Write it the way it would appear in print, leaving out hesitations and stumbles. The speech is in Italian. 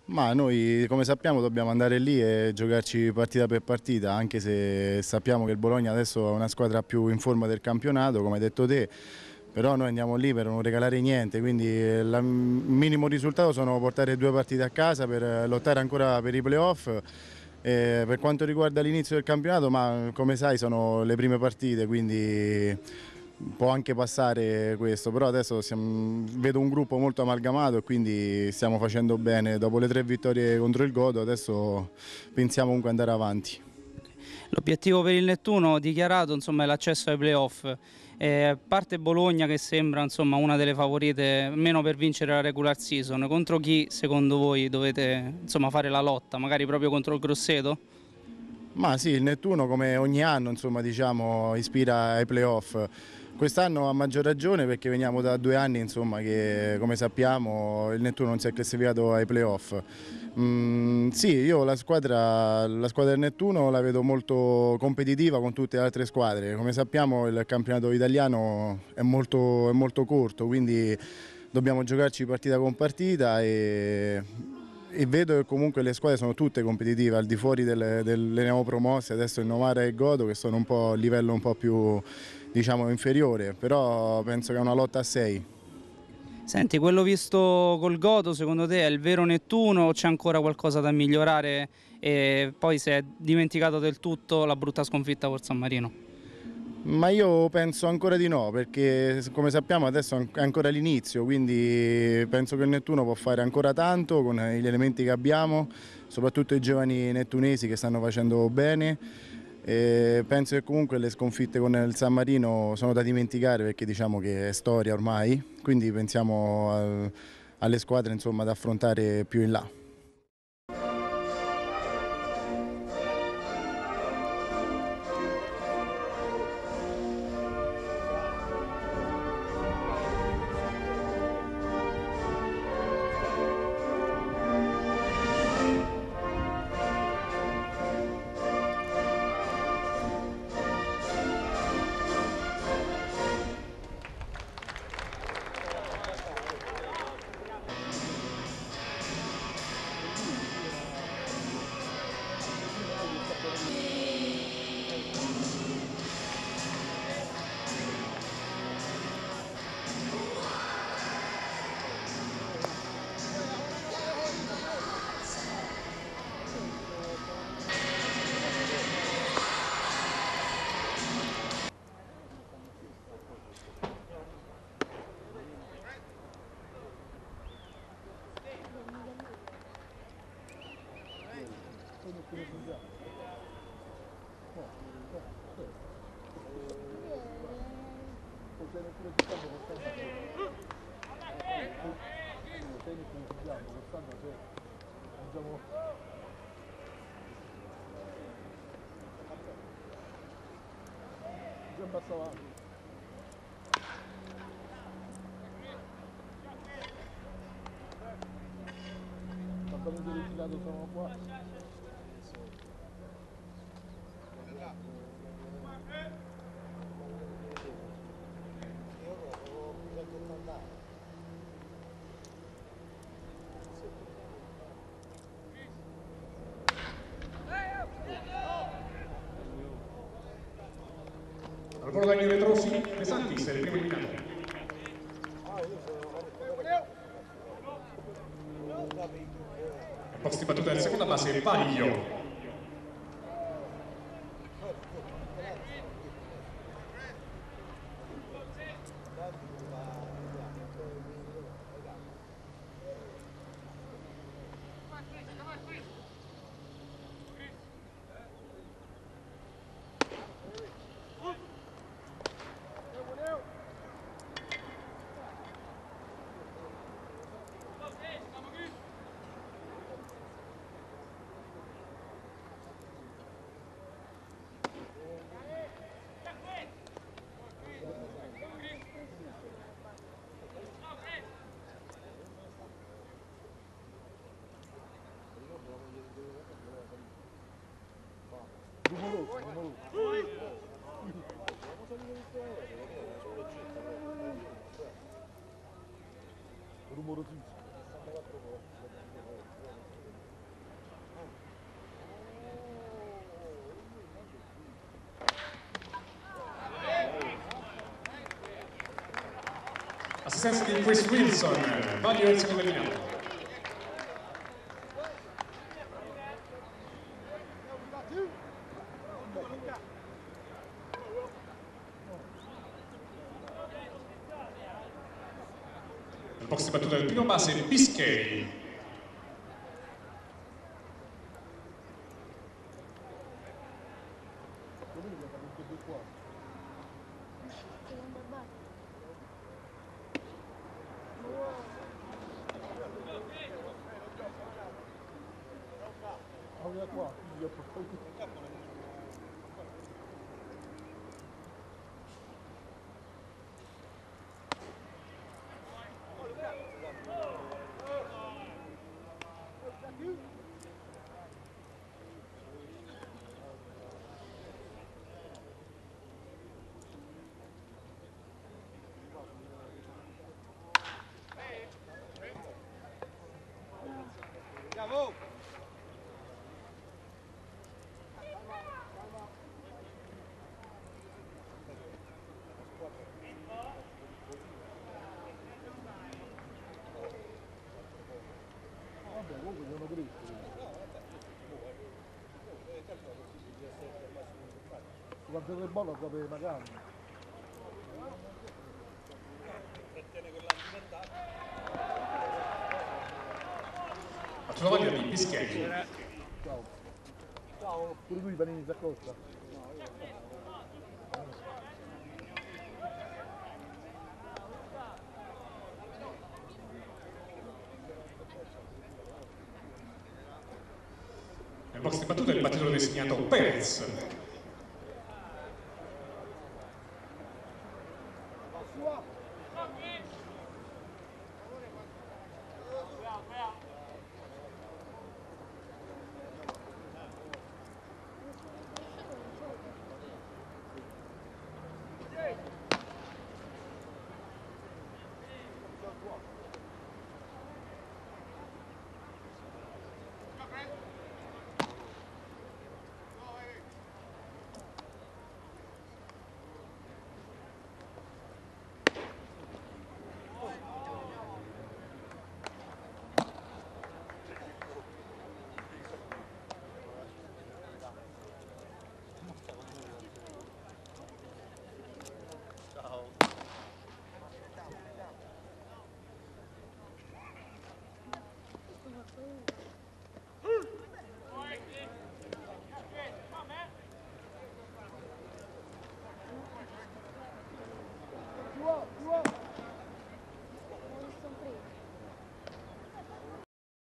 Ma noi, come sappiamo, dobbiamo andare lì e giocarci partita per partita, anche se sappiamo che il Bologna adesso è una squadra più in forma del campionato, come hai detto te, però noi andiamo lì per non regalare niente, quindi il minimo risultato sono portare 2 partite a casa per lottare ancora per i playoff. Per quanto riguarda l'inizio del campionato, ma come sai sono le prime partite, quindi può anche passare questo, però adesso vedo un gruppo molto amalgamato e quindi stiamo facendo bene. Dopo le 3 vittorie contro il Godo, adesso pensiamo comunque andare avanti. L'obiettivo per il Nettuno dichiarato, insomma, è l'accesso ai playoff. Parte Bologna che sembra, insomma, una delle favorite almeno per vincere la regular season. Contro chi secondo voi dovete, insomma, fare la lotta? Magari proprio contro il Grosseto? Ma sì, il Nettuno come ogni anno insomma, diciamo, ispira ai playoff. Quest'anno a maggior ragione perché veniamo da 2 anni insomma, che come sappiamo il Nettuno non si è classificato ai playoff. Sì, io la squadra del Nettuno la vedo molto competitiva con tutte le altre squadre. Come sappiamo il campionato italiano è molto corto, quindi dobbiamo giocarci partita con partita e vedo che comunque le squadre sono tutte competitive, al di fuori delle neopromosse, adesso il Novara e il Godo che sono un po' a livello un po' più diciamo inferiore, però penso che è una lotta a 6. Senti, quello visto col Godo, secondo te è il vero Nettuno o c'è ancora qualcosa da migliorare e poi si è dimenticato del tutto la brutta sconfitta col San Marino? Ma io penso ancora di no, perché come sappiamo adesso è ancora l'inizio, quindi penso che il Nettuno può fare ancora tanto con gli elementi che abbiamo, soprattutto i giovani nettunesi che stanno facendo bene. E penso che comunque le sconfitte con il San Marino sono da dimenticare perché diciamo che è storia ormai, quindi pensiamo alle squadre insomma, da affrontare più in là. Al volo dagli retrosi, De Santis è il primo eliminato. Post di battuta del seconda base, Vaglio. Assistenza di Chris Wilson, vaglio del secondo eliminato. Il box di battuta del primo base Bischeri. Quanto del bollo proprio magari. Faccio la voglia di Bischeri. Ciao. Ciao. Pure lui i panini si accosta. Nel box di battuta il battitore designato Perez.